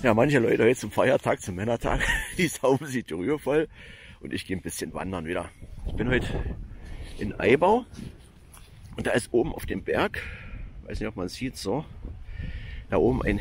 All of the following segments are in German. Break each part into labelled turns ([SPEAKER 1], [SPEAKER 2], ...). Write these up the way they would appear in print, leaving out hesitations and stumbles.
[SPEAKER 1] Ja, manche Leute heute zum Feiertag, zum Männertag, die saugen sich die Rühe voll und ich gehe ein bisschen wandern wieder. Ich bin heute in Eibau und da ist oben auf dem Berg, weiß nicht, ob man es sieht, so, da oben ein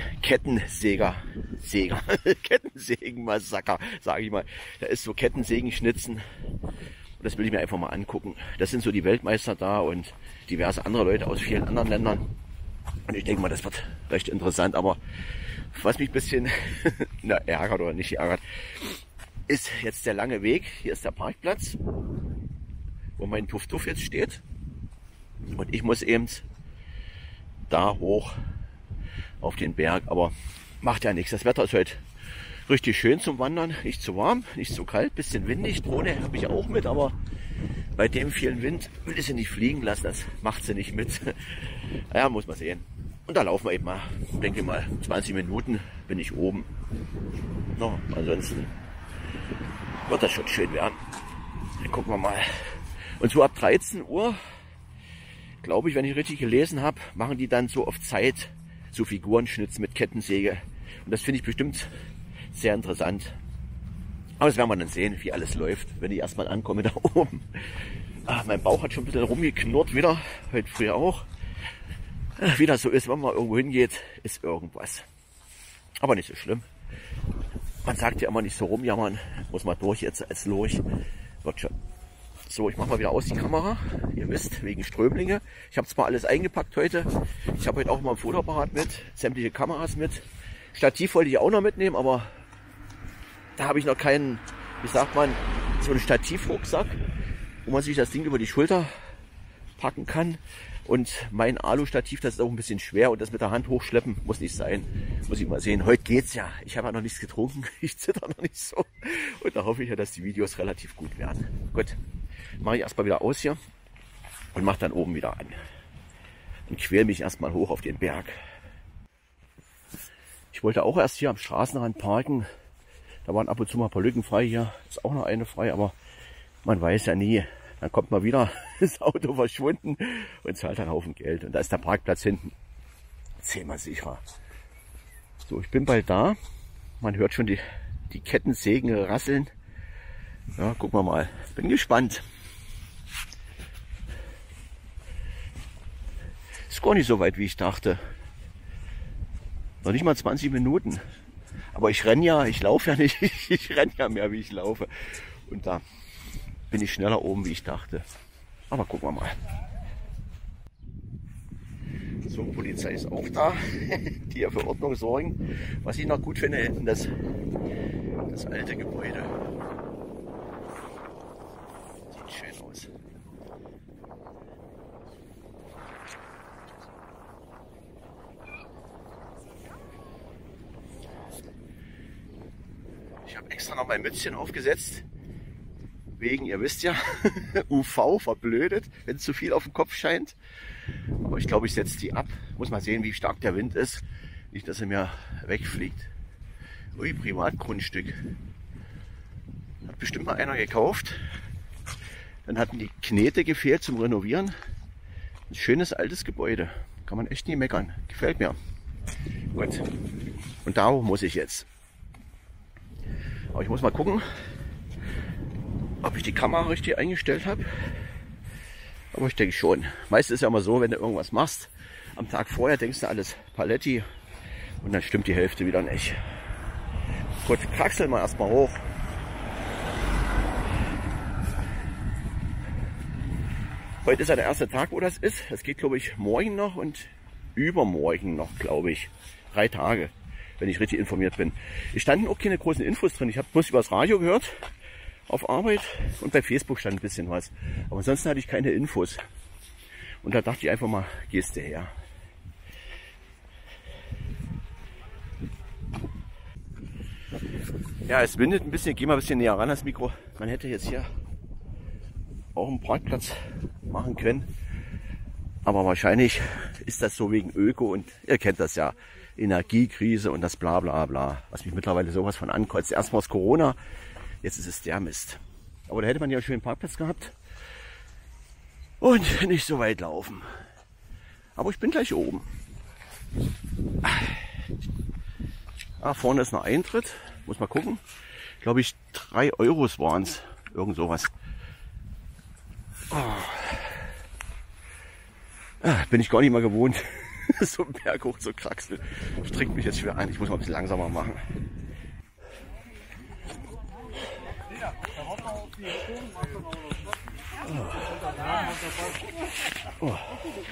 [SPEAKER 1] Kettensägenmassaker, sage ich mal. Da ist so Kettensägenschnitzen und das will ich mir einfach mal angucken. Das sind so die Weltmeister da und diverse andere Leute aus vielen anderen Ländern. Und ich denke mal, das wird recht interessant, aber was mich ein bisschen ärgert oder nicht ärgert, ist jetzt der lange Weg. Hier ist der Parkplatz, wo mein Tuff-Tuff jetzt steht. Und ich muss eben da hoch auf den Berg, aber macht ja nichts. Das Wetter ist heute richtig schön zum Wandern, nicht zu warm, nicht zu kalt, bisschen windig. Drohne habe ich auch mit, aber bei dem vielen Wind will ich sie nicht fliegen lassen, das macht sie nicht mit. Ja, muss man sehen. Und da laufen wir eben mal, denke ich mal, 20 Minuten bin ich oben. No, ansonsten wird das schon schön werden. Dann gucken wir mal. Und so ab 13 Uhr, glaube ich, wenn ich richtig gelesen habe, machen die dann so auf Zeit so Figurenschnitz mit Kettensäge. Und das finde ich bestimmt sehr interessant. Aber das werden wir dann sehen, wie alles läuft, wenn ich erstmal ankomme da oben. Mein Bauch hat schon ein bisschen rumgeknurrt wieder, heute früh auch. Wie das so ist, wenn man irgendwo hingeht, ist irgendwas. Aber nicht so schlimm. Man sagt ja immer nicht so rumjammern, muss man durch jetzt als Lurch. Wird schon. So, ich mache mal wieder aus die Kamera. Ihr wisst, wegen Strömlinge. Ich habe zwar alles eingepackt heute. Ich habe heute auch mal ein Fotoapparat mit, sämtliche Kameras mit. Stativ wollte ich auch noch mitnehmen, aber da habe ich noch keinen, wie sagt man, so einen Stativrucksack, wo man sich das Ding über die Schulter packen kann. Und mein Alu-Stativ, das ist auch ein bisschen schwer und das mit der Hand hochschleppen muss nicht sein. Muss ich mal sehen. Heute geht's ja. Ich habe ja noch nichts getrunken. Ich zitter noch nicht so. Und da hoffe ich ja, dass die Videos relativ gut werden. Gut, mache ich erstmal wieder aus hier und mache dann oben wieder an. Und quäl mich erstmal hoch auf den Berg. Ich wollte auch erst hier am Straßenrand parken. Da waren ab und zu mal ein paar Lücken frei hier. Ist auch noch eine frei, aber man weiß ja nie. Dann kommt mal wieder das Auto verschwunden und zahlt einen Haufen Geld. Und da ist der Parkplatz hinten. 10-mal sicherer. So, ich bin bald da. Man hört schon die Kettensägen rasseln. Ja, gucken wir mal. Bin gespannt. Ist gar nicht so weit, wie ich dachte. Noch nicht mal 20 Minuten. Aber ich renne ja, ich laufe ja nicht. Ich renne ja mehr, wie ich laufe. Und da bin ich schneller oben, wie ich dachte. Aber gucken wir mal. So, Polizei ist auch da, die ja für Ordnung sorgen. Was ich noch gut finde, hinten das alte Gebäude. Sieht schön aus. Ich habe extra noch mein Mützchen aufgesetzt. Wegen, ihr wisst ja, UV verblödet, wenn es zu viel auf den Kopf scheint. Aber ich glaube, ich setze die ab. Muss mal sehen, wie stark der Wind ist. Nicht, dass er mir wegfliegt. Ui, Privatgrundstück. Hat bestimmt mal einer gekauft. Dann hatten die Knete gefehlt zum Renovieren. Ein schönes altes Gebäude. Kann man echt nie meckern. Gefällt mir. Gut. Und da muss ich jetzt. Aber ich muss mal gucken, ob ich die Kamera richtig eingestellt habe. Aber ich denke schon. Meistens ist ja immer so, wenn du irgendwas machst, am Tag vorher denkst du alles Paletti und dann stimmt die Hälfte wieder nicht. Gut, kraxeln wir erstmal hoch. Heute ist ja der erste Tag, wo das ist. Es geht, glaube ich, morgen noch und übermorgen noch, glaube ich. 3 Tage, wenn ich richtig informiert bin. Es standen auch keine großen Infos drin. Ich habe bloß über das Radio gehört. Auf Arbeit und bei Facebook stand ein bisschen was. Aber ansonsten hatte ich keine Infos. Und da dachte ich einfach mal, gehst du her. Ja, es windet ein bisschen. Ich gehe mal ein bisschen näher ran das Mikro. Man hätte jetzt hier auch einen Parkplatz machen können. Aber wahrscheinlich ist das so wegen Öko und ihr kennt das ja. Energiekrise und das bla bla bla. Was mich mittlerweile sowas von ankotzt. Erst war es Corona. Jetzt ist es der Mist. Aber da hätte man ja einen schönen Parkplatz gehabt. Und nicht so weit laufen. Aber ich bin gleich oben. Ah, vorne ist noch Eintritt. Muss mal gucken. Glaube ich 3 Euros waren es. Irgend sowas. Oh. Ah, bin ich gar nicht mal gewohnt. So einen Berg hoch zu kraxeln. Strengt mich jetzt schwer ein. Ich muss mal ein bisschen langsamer machen. Oh. Oh.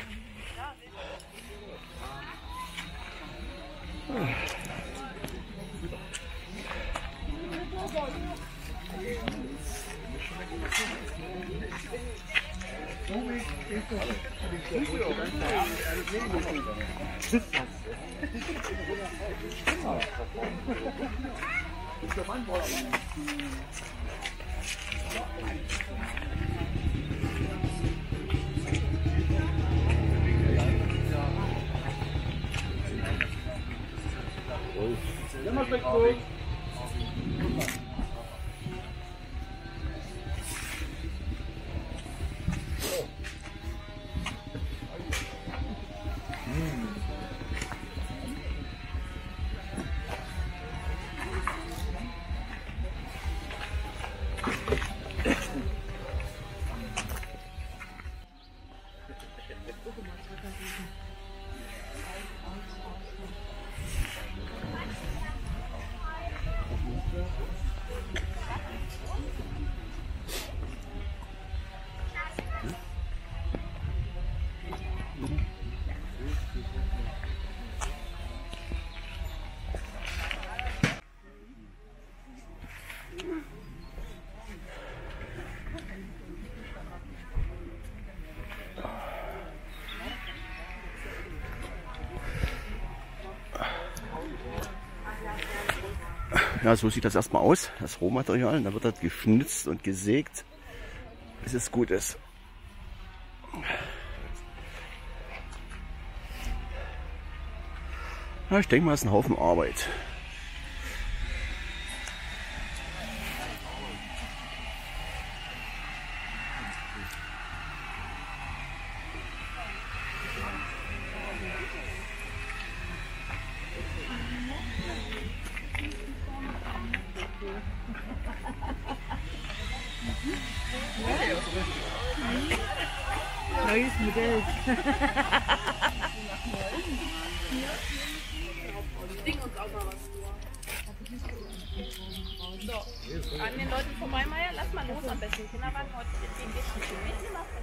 [SPEAKER 1] Ja, so sieht das erstmal aus, das Rohmaterial. Und dann wird das geschnitzt und gesägt, bis es gut ist. Ja, ich denke mal, es ist ein Haufen Arbeit.
[SPEAKER 2] Neues Modell.
[SPEAKER 3] So, an den Leuten vorbei, Meier, lass mal los am besten. Kinderwagen heute gehen wir nicht nach.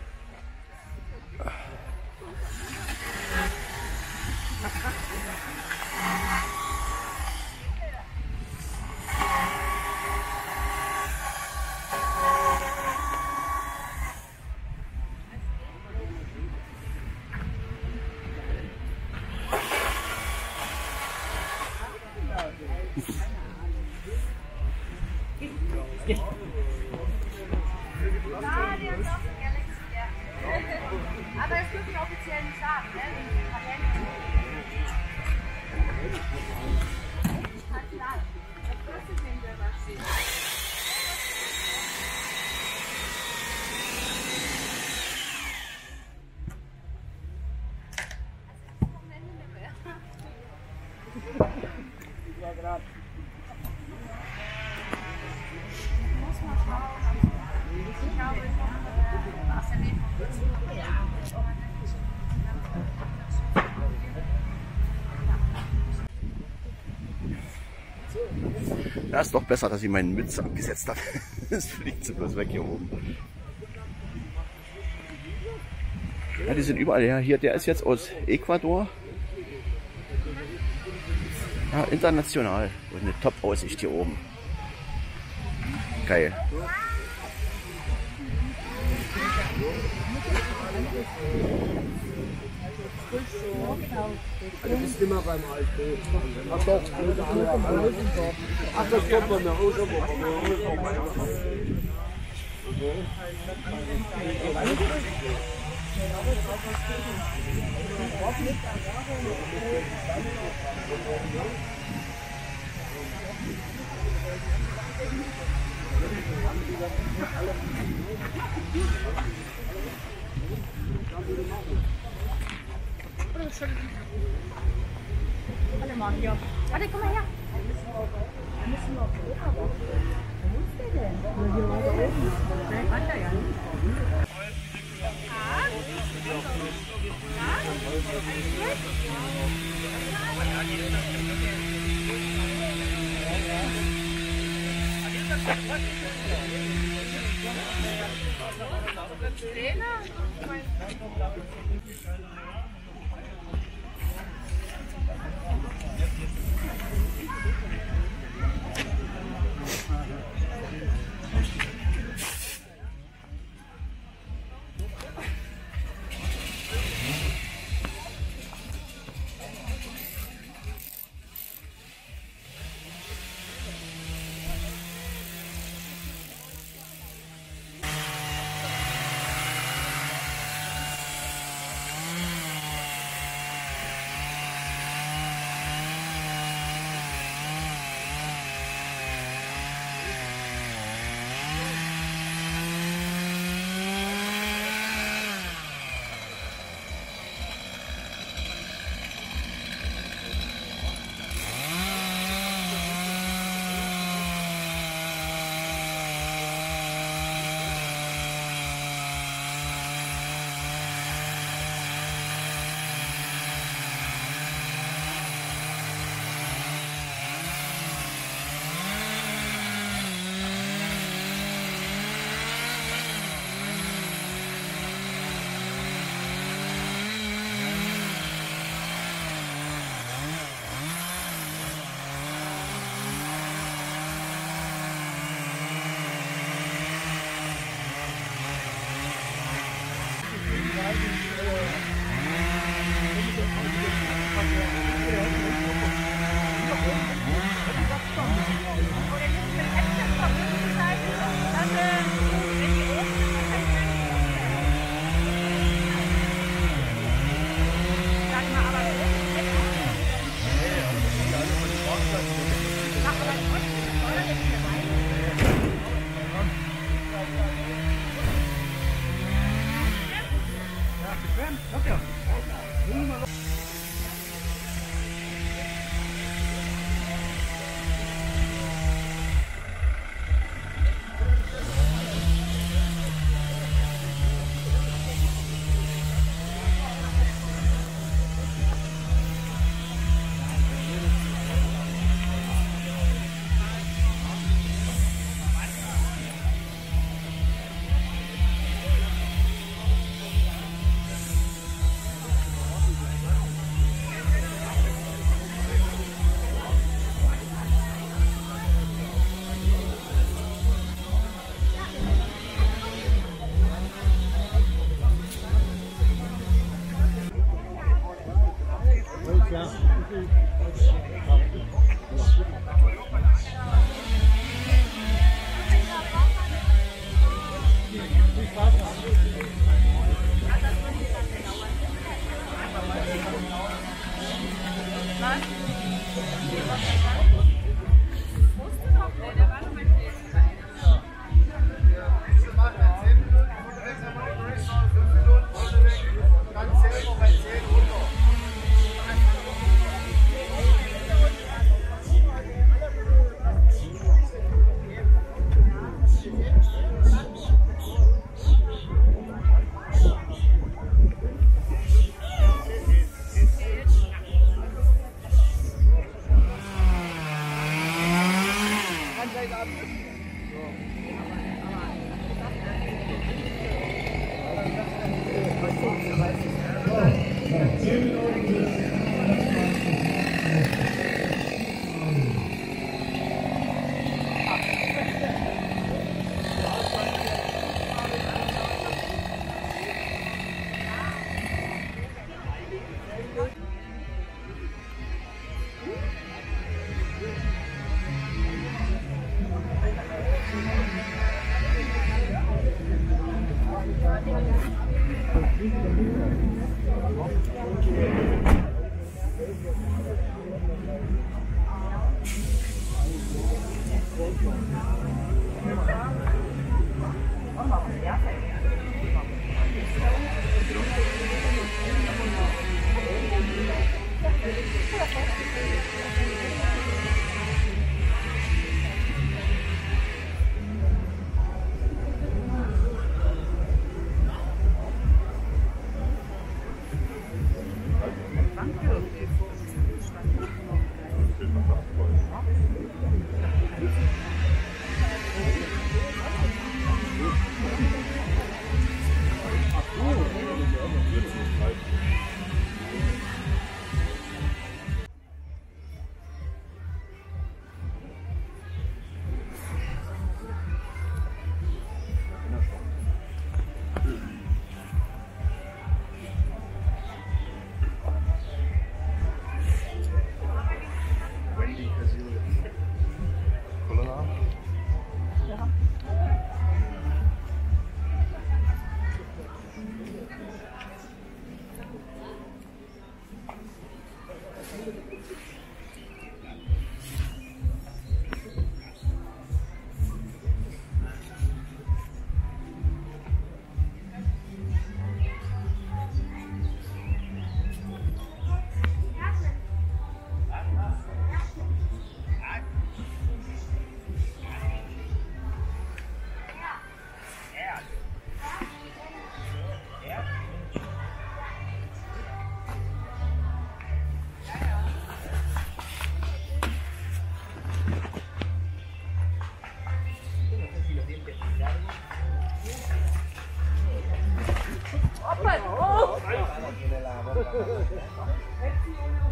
[SPEAKER 3] Aber das dürfen wir offiziell nicht sagen, ne? Wegen Patent. Das kostet den selber.
[SPEAKER 1] Ja, ist doch besser, dass ich meine Mütze abgesetzt habe. Es fliegt so bloß weg hier oben. Ja, die sind überall her. Hier, der ist jetzt aus Ecuador. Ja, international. Und eine Top-Aussicht hier oben. Geil.
[SPEAKER 4] Du bist immer beim Alten. Ach doch, ach, das kommt man nach Hause.
[SPEAKER 2] Alle mal hier.
[SPEAKER 3] Warte, komm mal her.
[SPEAKER 2] Wir müssen noch hoch, aber wo ist der denn? Ja, hier weiter oben. Nein, kann der ja nicht.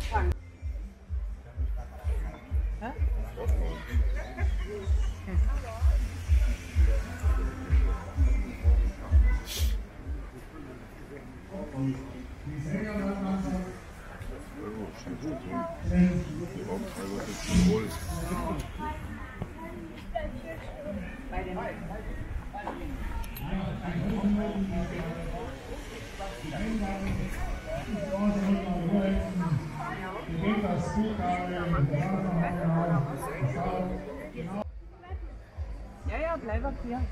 [SPEAKER 2] Ja, ja, bleib ab hier.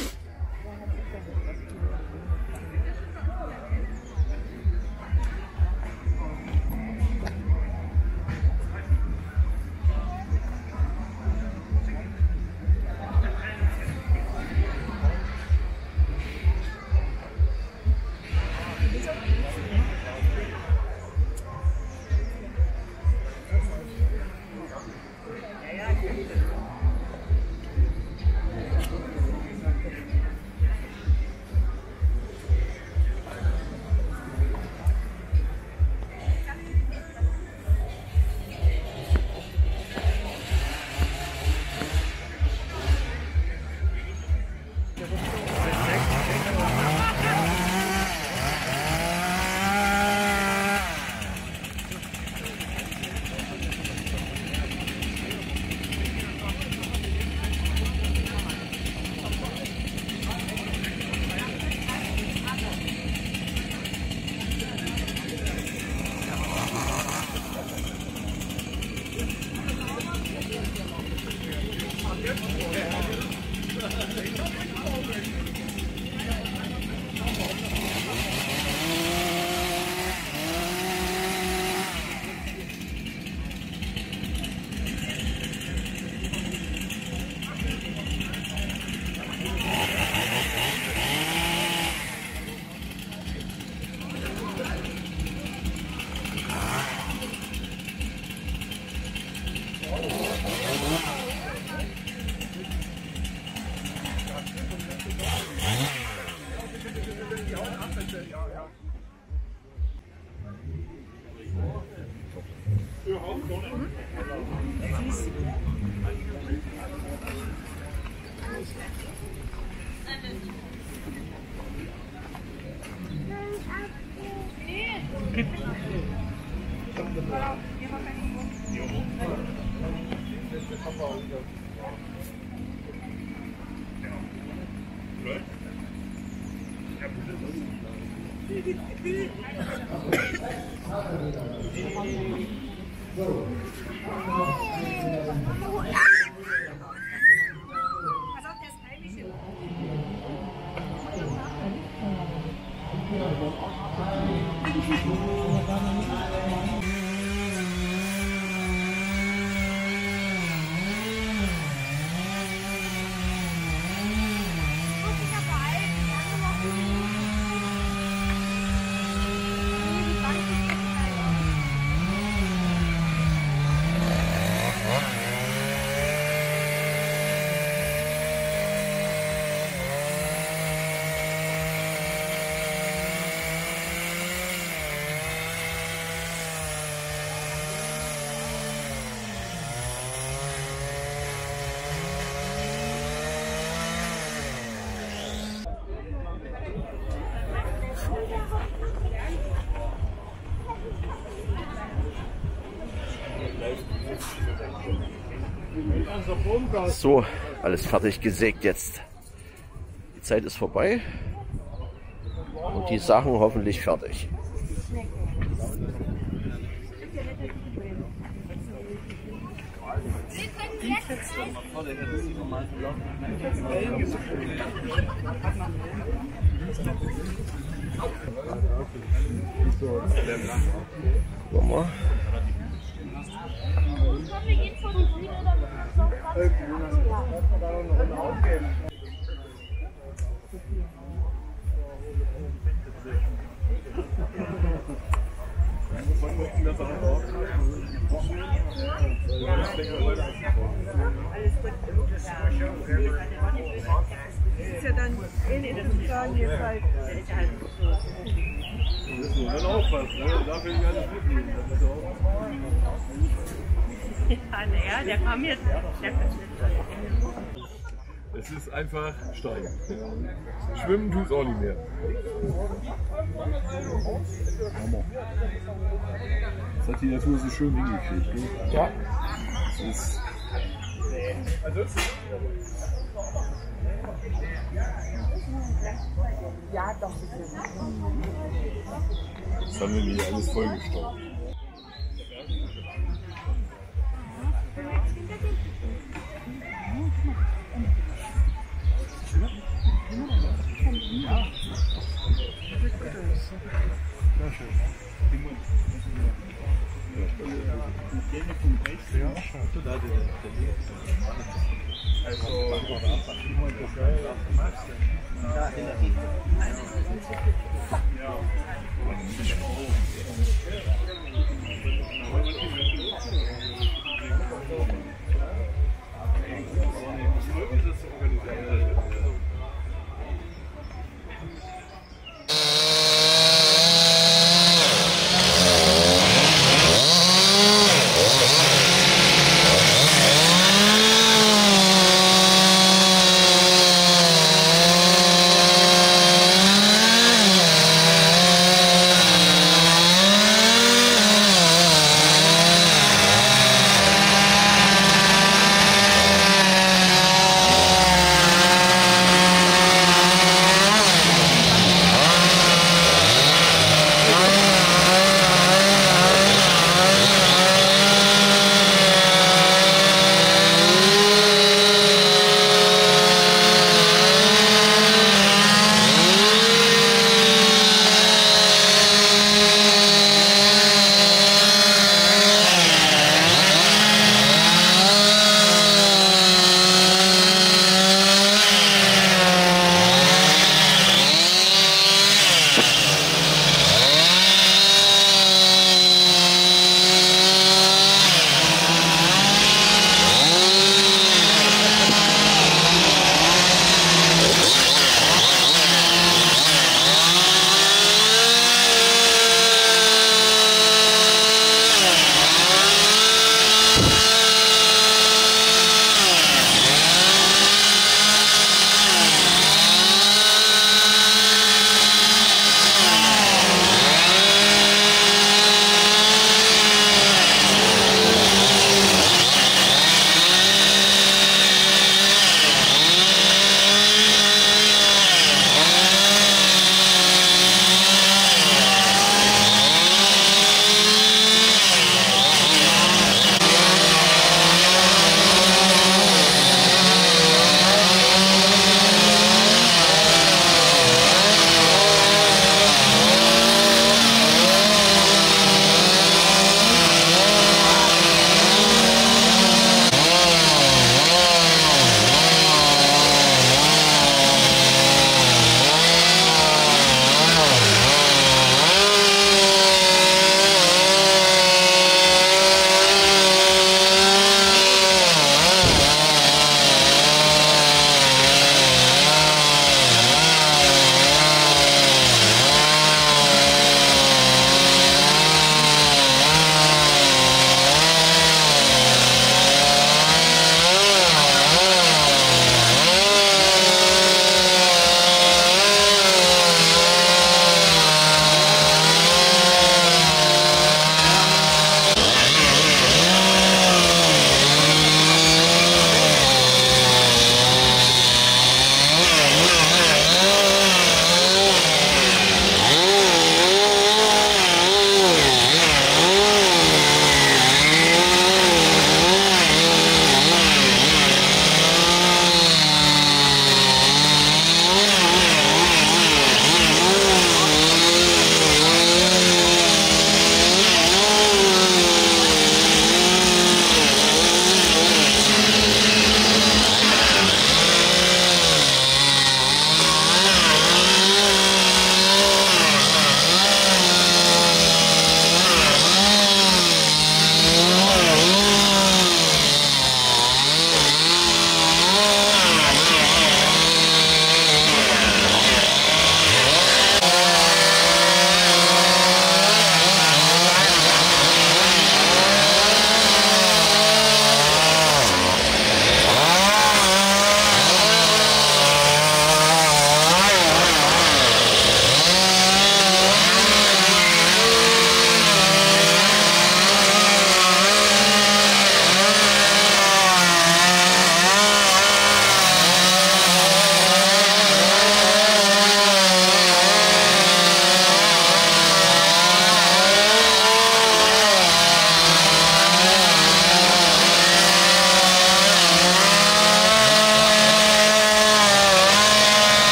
[SPEAKER 1] So, alles fertig gesägt jetzt. Die Zeit ist vorbei und die Sachen hoffentlich fertig. Guck mal.
[SPEAKER 2] Ist ja dann in den Sozialen jetzt halt.
[SPEAKER 4] dann aufpassen, ne? Darf ich nicht alles mitnehmen. Das ist auch.
[SPEAKER 3] Ja, naja, der kam jetzt. Der
[SPEAKER 4] Es ist einfach Stein. Schwimmen tut es auch nicht mehr. Das hat die Natur so schön hingekriegt. Ne? Ja. Das ist.
[SPEAKER 2] Ja, doch.
[SPEAKER 4] Jetzt haben wir hier alles vollgestaubt.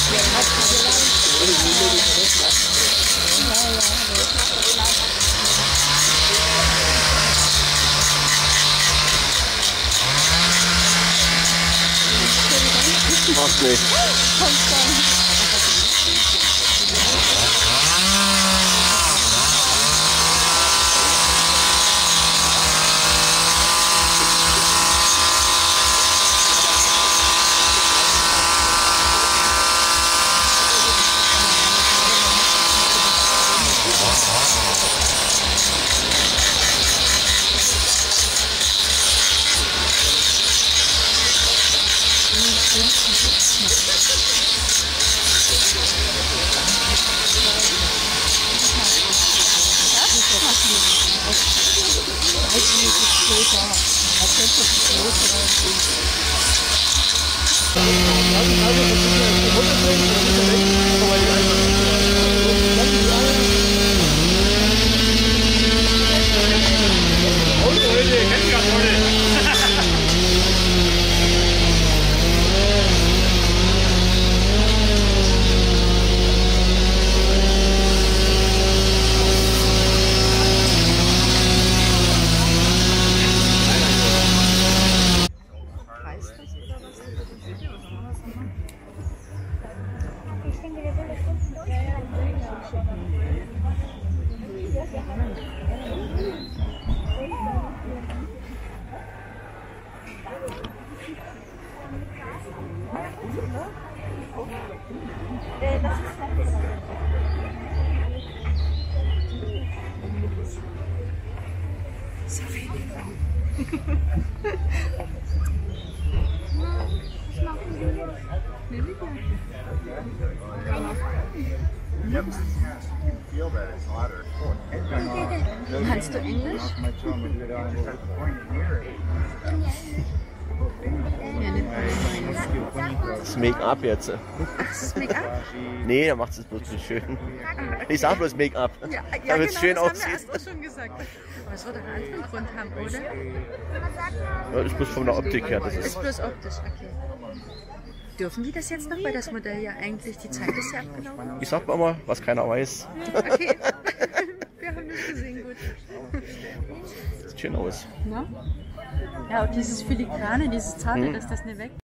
[SPEAKER 1] Macht nicht.
[SPEAKER 2] Kannst du Englisch?
[SPEAKER 1] Das Make-up jetzt.
[SPEAKER 2] Das ist Make-up?
[SPEAKER 1] Nee, er macht es bloß nicht schön. Ich sag bloß Make-up,
[SPEAKER 2] Ja,
[SPEAKER 1] damit es schön
[SPEAKER 2] das
[SPEAKER 1] aussieht.
[SPEAKER 2] haben wir erst auch schon gesagt. Aber es wird doch einen anderen Grund haben, oder?
[SPEAKER 1] Ja, das ist bloß von der Optik her. Das
[SPEAKER 2] Das ist
[SPEAKER 1] ist
[SPEAKER 2] bloß optisch, okay. Dürfen die das jetzt noch, weil das Modell ja eigentlich, die Zeit ist ja abgelaufen?
[SPEAKER 1] ich sag mal, was keiner weiß.
[SPEAKER 2] Okay, wir haben das gesehen, gut.
[SPEAKER 1] Sieht schön aus.
[SPEAKER 2] Ja, und dieses Filigrane, dieses Zarte, dass das nicht weg